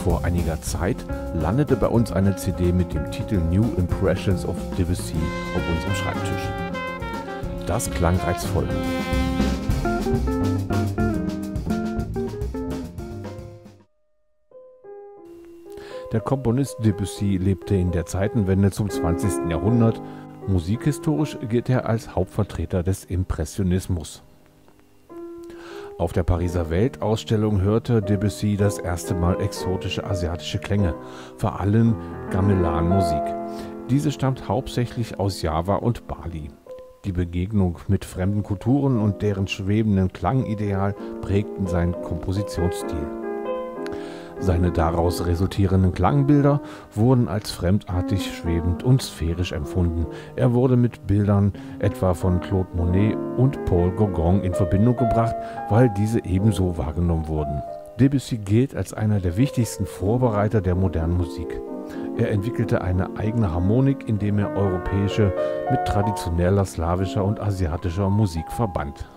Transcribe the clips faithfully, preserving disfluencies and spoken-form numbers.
Vor einiger Zeit landete bei uns eine C D mit dem Titel New Impressions of Debussy auf unserem Schreibtisch. Das klang reizvoll. Der Komponist Debussy lebte in der Zeitenwende zum zwanzigsten Jahrhundert. Musikhistorisch gilt er als Hauptvertreter des Impressionismus. Auf der Pariser Weltausstellung hörte Debussy das erste Mal exotische asiatische Klänge, vor allem Gamelan-Musik. Diese stammt hauptsächlich aus Java und Bali. Die Begegnung mit fremden Kulturen und deren schwebenden Klangideal prägten seinen Kompositionsstil. Seine daraus resultierenden Klangbilder wurden als fremdartig, schwebend und sphärisch empfunden. Er wurde mit Bildern etwa von Claude Monet und Paul Gauguin in Verbindung gebracht, weil diese ebenso wahrgenommen wurden. Debussy gilt als einer der wichtigsten Vorbereiter der modernen Musik. Er entwickelte eine eigene Harmonik, indem er europäische mit traditioneller slawischer und asiatischer Musik verband.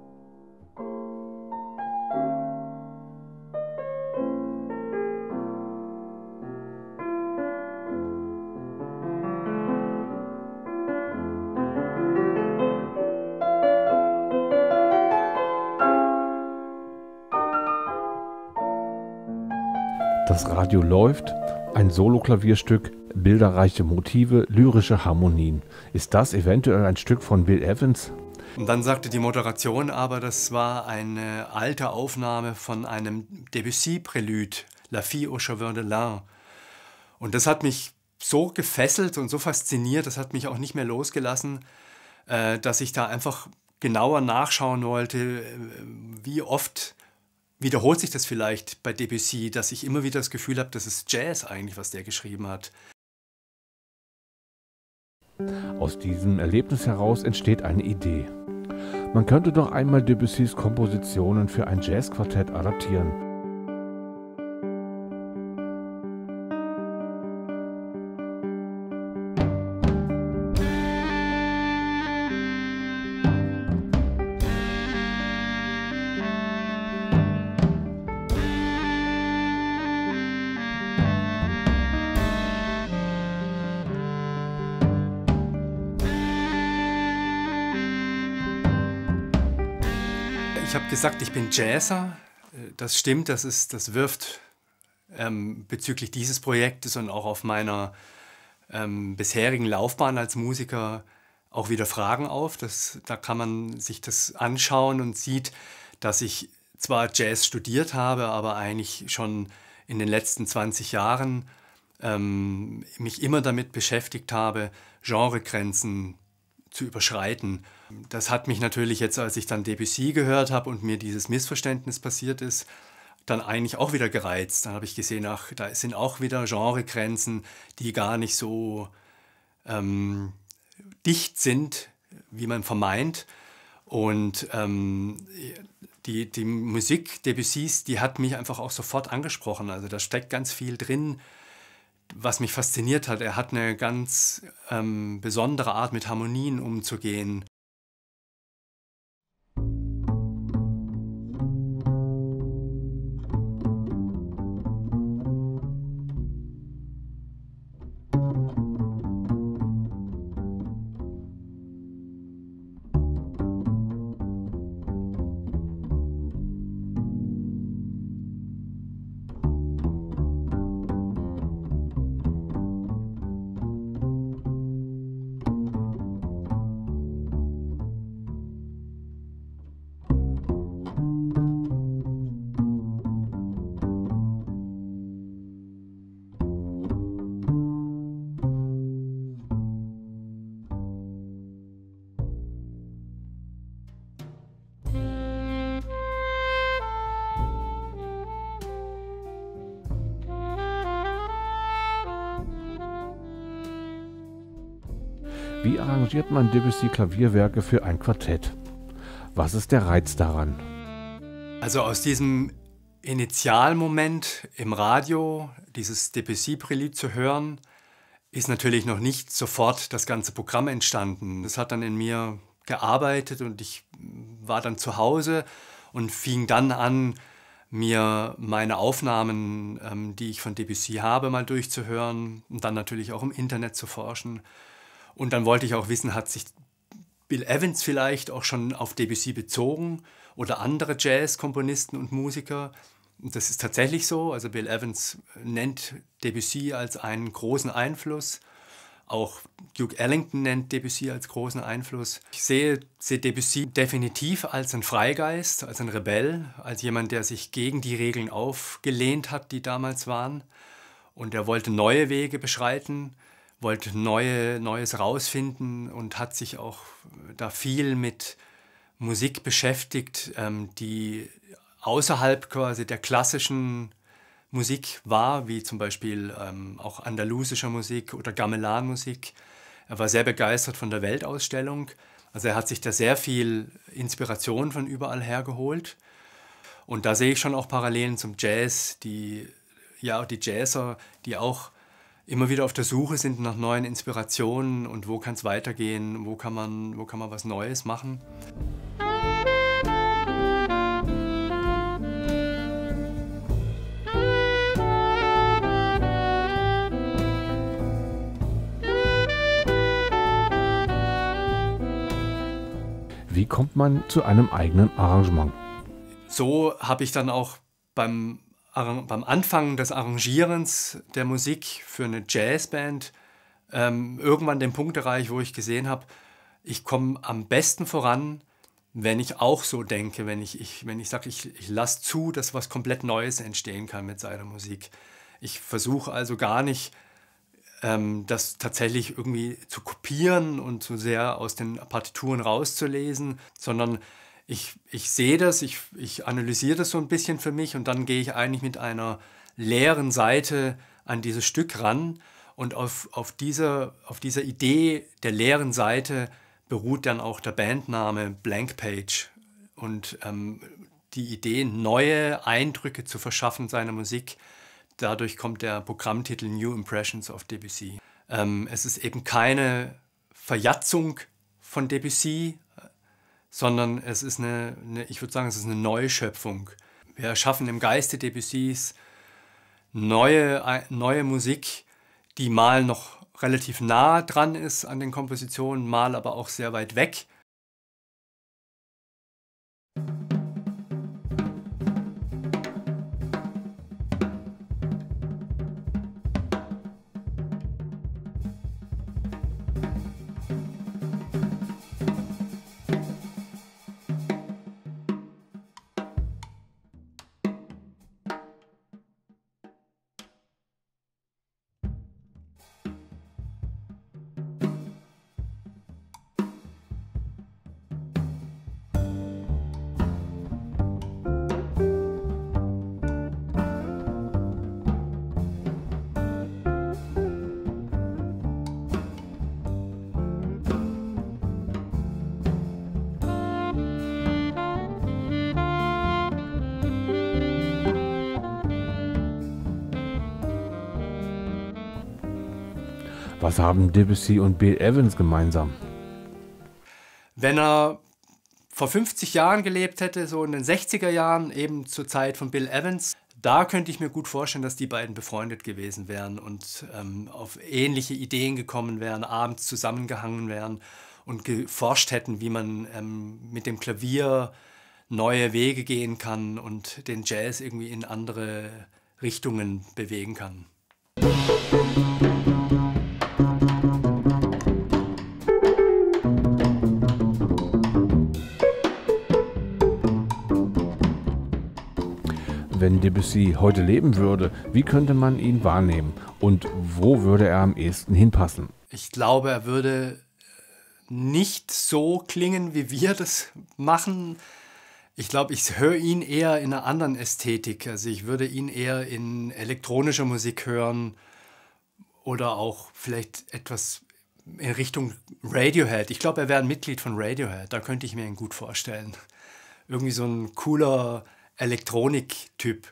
Das Radio läuft, ein Soloklavierstück, bilderreiche Motive, lyrische Harmonien. Ist das eventuell ein Stück von Bill Evans? Und dann sagte die Moderation aber, das war eine alte Aufnahme von einem Debussy-Prälude, La Fille aux Cheveux de Lin. Und das hat mich so gefesselt und so fasziniert, das hat mich auch nicht mehr losgelassen, dass ich da einfach genauer nachschauen wollte, wie oft wiederholt sich das vielleicht bei Debussy, dass ich immer wieder das Gefühl habe, das ist Jazz eigentlich, was der geschrieben hat. Aus diesem Erlebnis heraus entsteht eine Idee. Man könnte doch einmal Debussys Kompositionen für ein Jazzquartett adaptieren. Ich habe gesagt, ich bin Jazzer. Das stimmt, das, ist, das wirft ähm, bezüglich dieses Projektes und auch auf meiner ähm, bisherigen Laufbahn als Musiker auch wieder Fragen auf. Das, da kann man sich das anschauen und sieht, dass ich zwar Jazz studiert habe, aber eigentlich schon in den letzten zwanzig Jahren ähm, mich immer damit beschäftigt habe, Genregrenzen zu überschreiten. Das hat mich natürlich jetzt, als ich dann Debussy gehört habe und mir dieses Missverständnis passiert ist, dann eigentlich auch wieder gereizt. Dann habe ich gesehen, ach, da sind auch wieder Genregrenzen, die gar nicht so ähm, dicht sind, wie man vermeint. Und ähm, die, die Musik Debussys, die hat mich einfach auch sofort angesprochen. Also da steckt ganz viel drin, was mich fasziniert hat. Er hat eine ganz ähm, besondere Art, mit Harmonien umzugehen. Wie arrangiert man Debussy-Klavierwerke für ein Quartett? Was ist der Reiz daran? Also aus diesem Initialmoment im Radio, dieses Debussy-Prälude zu hören, ist natürlich noch nicht sofort das ganze Programm entstanden. Das hat dann in mir gearbeitet und ich war dann zu Hause und fing dann an, mir meine Aufnahmen, ähm, die ich von Debussy habe, mal durchzuhören und dann natürlich auch im Internet zu forschen. Und dann wollte ich auch wissen, hat sich Bill Evans vielleicht auch schon auf Debussy bezogen oder andere Jazz-Komponisten und Musiker? Und das ist tatsächlich so. Also Bill Evans nennt Debussy als einen großen Einfluss. Auch Duke Ellington nennt Debussy als großen Einfluss. Ich sehe, sehe Debussy definitiv als ein Freigeist, als ein Rebell, als jemand, der sich gegen die Regeln aufgelehnt hat, die damals waren. Und er wollte neue Wege beschreiten, wollte neue, Neues rausfinden und hat sich auch da viel mit Musik beschäftigt, ähm, die außerhalb quasi der klassischen Musik war, wie zum Beispiel ähm, auch andalusischer Musik oder Gamelan-Musik. Er war sehr begeistert von der Weltausstellung. Also er hat sich da sehr viel Inspiration von überall her geholt. Und da sehe ich schon auch Parallelen zum Jazz, die, ja, die Jazzer, die auch immer wieder auf der Suche sind nach neuen Inspirationen und wo kann es weitergehen, wo kann man, wo kann man was Neues machen. Wie kommt man zu einem eigenen Arrangement? So habe ich dann auch beim, beim Anfang des Arrangierens der Musik für eine Jazzband ähm, irgendwann den Punkt erreicht, wo ich gesehen habe, ich komme am besten voran, wenn ich auch so denke, wenn ich, ich, wenn ich sage, ich, ich lasse zu, dass was komplett Neues entstehen kann mit seiner Musik. Ich versuche also gar nicht, ähm, das tatsächlich irgendwie zu kopieren und zu sehr aus den Partituren rauszulesen, sondern ich, ich sehe das, ich, ich analysiere das so ein bisschen für mich und dann gehe ich eigentlich mit einer leeren Seite an dieses Stück ran und auf, auf, dieser, auf dieser Idee der leeren Seite beruht dann auch der Bandname Blank Page und ähm, die Idee, neue Eindrücke zu verschaffen seiner Musik. Dadurch kommt der Programmtitel New Impressions of Debussy. Ähm, es ist eben keine Verjatzung von Debussy, sondern es ist eine, eine, ich würde sagen, es ist eine Neuschöpfung. Wir erschaffen im Geiste Debussys neue, neue Musik, die mal noch relativ nah dran ist an den Kompositionen, mal aber auch sehr weit weg. Was haben Debussy und Bill Evans gemeinsam? Wenn er vor fünfzig Jahren gelebt hätte, so in den sechziger Jahren, eben zur Zeit von Bill Evans, da könnte ich mir gut vorstellen, dass die beiden befreundet gewesen wären und ähm, auf ähnliche Ideen gekommen wären, abends zusammengehangen wären und geforscht hätten, wie man ähm, mit dem Klavier neue Wege gehen kann und den Jazz irgendwie in andere Richtungen bewegen kann. Wenn Debussy heute leben würde, wie könnte man ihn wahrnehmen und wo würde er am ehesten hinpassen? Ich glaube, er würde nicht so klingen, wie wir das machen. Ich glaube, ich höre ihn eher in einer anderen Ästhetik. Also ich würde ihn eher in elektronischer Musik hören oder auch vielleicht etwas in Richtung Radiohead. Ich glaube, er wäre ein Mitglied von Radiohead. Da könnte ich mir ihn gut vorstellen. Irgendwie so ein cooler Elektronik-Typ.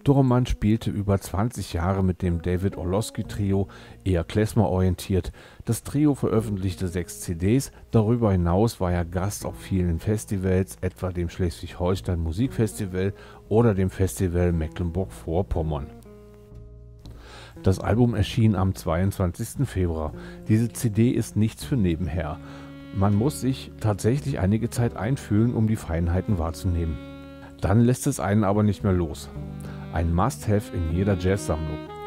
Dohrmann spielte über zwanzig Jahre mit dem David Orlowski Trio, eher klezmer-orientiert. Das Trio veröffentlichte sechs C Ds, darüber hinaus war er Gast auf vielen Festivals, etwa dem Schleswig-Holstein Musikfestival oder dem Festival Mecklenburg-Vorpommern. Das Album erschien am zweiundzwanzigsten Februar. Diese C D ist nichts für nebenher. Man muss sich tatsächlich einige Zeit einfühlen, um die Feinheiten wahrzunehmen. Dann lässt es einen aber nicht mehr los. Ein Must-Have in jeder Jazzsammlung.